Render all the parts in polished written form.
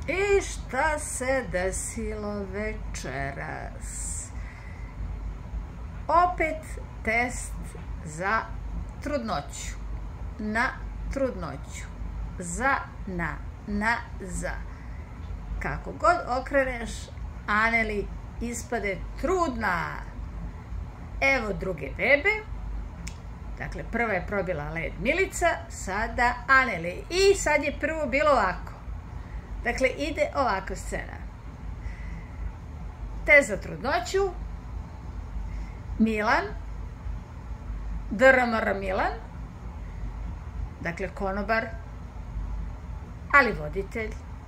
I šta se desilo večeras? Opet test za trudnoću. Na trudnoću. Za, na, za. Kako god okreneš, Aneli ispade trudna. Evo druge bebe. Dakle, prva je probila led Milica, sada Aneli. I sad je prvo bilo ovako. Dakle, ide ovakva scena. Test za trudnoću. Milan. DRMR Milan. Dakle, konobar. Ali voditelj.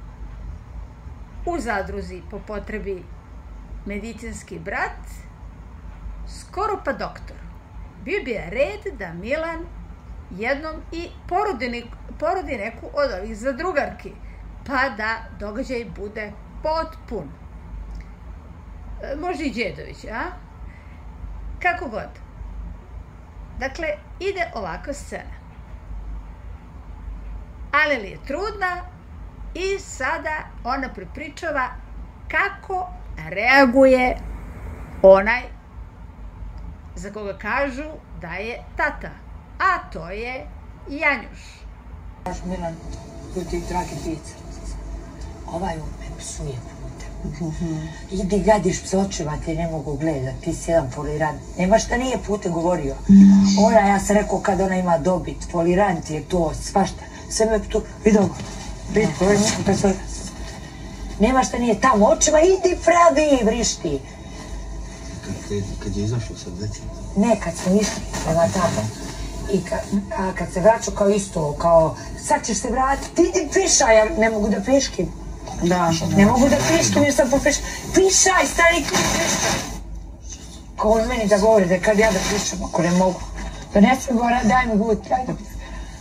U zadruzi po potrebi medicinski brat. Skoro pa doktor. Bio bi red da Milan jednom i porodi neku od ovih zadrugarki, pa da događaj bude potpun. Može i Đedović, a? Kako god. Dakle, ide ovakva scena. Aneli je trudna i sada ona prepričava kako reaguje onaj za koga kažu da je tata, a to je Janjuš. Milan, ljudi, dragi dice, ovaj me psuje putem. Idi gadiš pse očeva, te ne mogu gledat, ti si jedan folirant. Nema šta nije putem govorio. Ona, ja sam rekao kad ona ima dobit, folirant je to, svašta. Sve me tu, vidio, nema šta nije tamo, očeva, idi pravi, vrišti. Kad je izašao sa decima? Ne, kad smo išli prema tamo. I kad se vraćao kao isto, kao sad ćeš se vratiti, idi pišaj, ja ne mogu da piškim. Da. Ne mogu da piškim jer sam popišao. Pišaj, stari kod pišaj. Kao on meni da govori da kad ja da pišem, ako ne mogu. Da ne sam govora, daj mi gud, daj da pišem.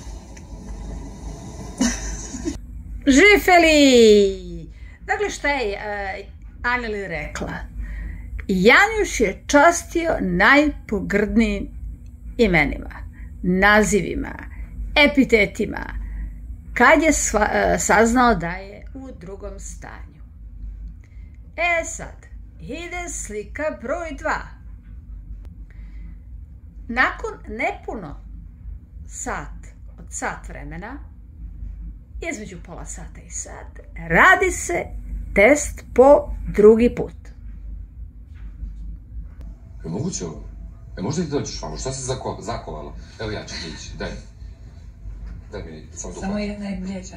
Žifeli! Dakle, šta je Aneli rekla? Janjuš je častio najpogrdnijim imenima, nazivima, epitetima, kad je saznao da je u drugom stanju. E sad, ide slika broj 2. Nakon nepuno od sat vremena, između pola sata i sat, radi se test po drugi put. Je moguće ovo? Možda ti dođeš vamo, šta se zakovalo? Evo ja ću ići, daj. Daj mi samo Samo jedna je mređa.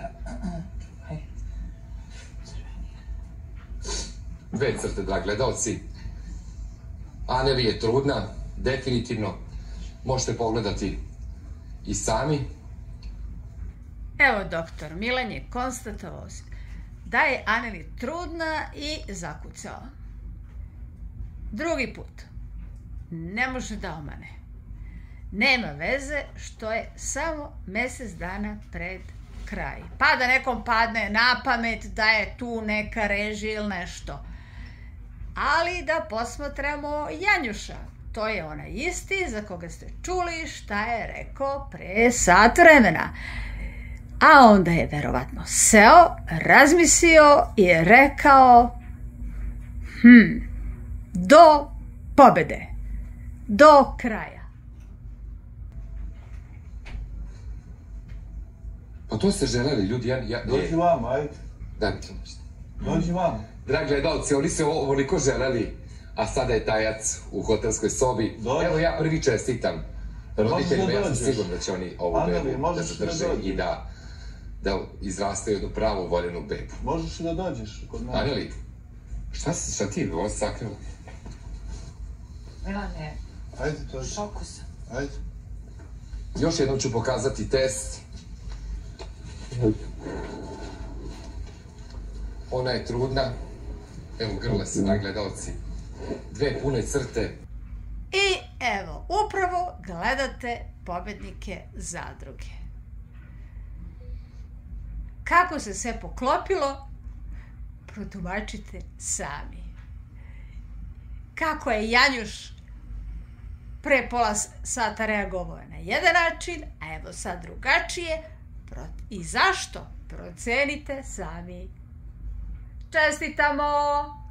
Dve crte, dragi gledalci. Aneli je trudna, definitivno. Možete pogledati i sami. Evo, doktor Milan je konstatovao da je Aneli trudna i zakucao. Drugi put. Ne može da omane. Nema veze što je samo mjesec dana pred kraj. Pa da nekom padne na pamet da je tu neka režija ili nešto. Ali da posmatramo Janjuša. To je onaj isti za koga ste čuli šta je rekao pre sat vremena. A onda je verovatno seo, razmislio i rekao do pobede. Do kraja. Pa to ste želeli, ljudi, Dođi vam, ajde. Daj mi to nešto. Dođi vam. Dragi gledalci, oni se ovoliko želeli, a sada je tajac u hotelskoj sobi. Evo ja prvi čestitam roditeljima, ja sam siguran da će oni ovu bebu da zadrže i da izrastaju jednu pravu voljenu bebu. Možeš i da dođeš kod nas. Aneli, šta ti je ovo sakrilo? Milane, Ajde, dođi. šoku sam. Ajde. Još jednom ću pokazati test. Ona je trudna. Evo grle se, gledalci. Dve pune crte. I evo, upravo gledate pobednike zadruge. Kako se sve poklopilo, protumačite sami. Kako je Janjuš pre pola sata reagovao na jedan način, a evo sad drugačije. I zašto? Procenite sami. Čestitamo!